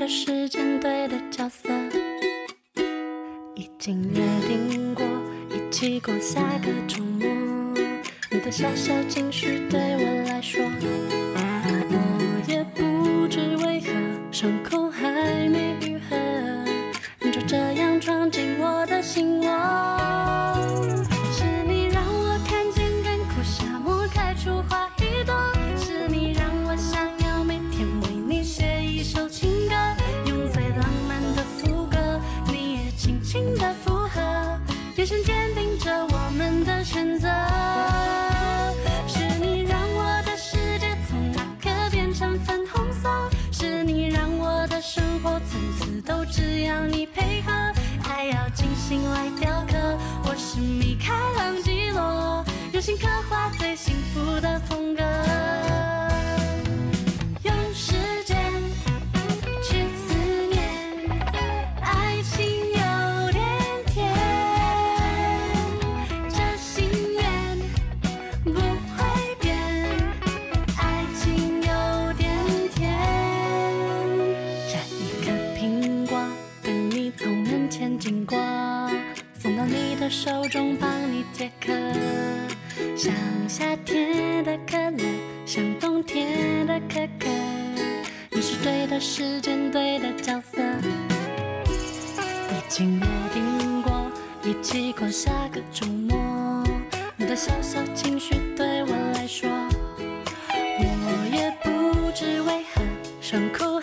的时间，对的角色，已经约定过一起过下个周末。你的小小情绪对我来说，我也不知为何伤口还没愈合，你就这样闯进我的心窝。是你让我看见干枯沙漠开出花一朵，是你让我想要每天为你写一首情歌，用最浪漫的副歌，你也轻轻的附和，眼神坚定着我们的选择。是你让我的世界从那刻变成粉红色，是你让我的生活从此都只要你配合，爱要精心来雕刻，我是米开朗基罗，用心刻画最幸福的风格。用时间去思念，爱情有点甜，这心愿不会变，爱情有点甜。摘一颗苹果，等你从门前经过，送到你的手中，帮你解渴。像夏天的可乐，像冬天的可可，你是对的时间，对的角色，已经约定过一起过下个周末。你的小小情绪对我来说，我也不知为何伤口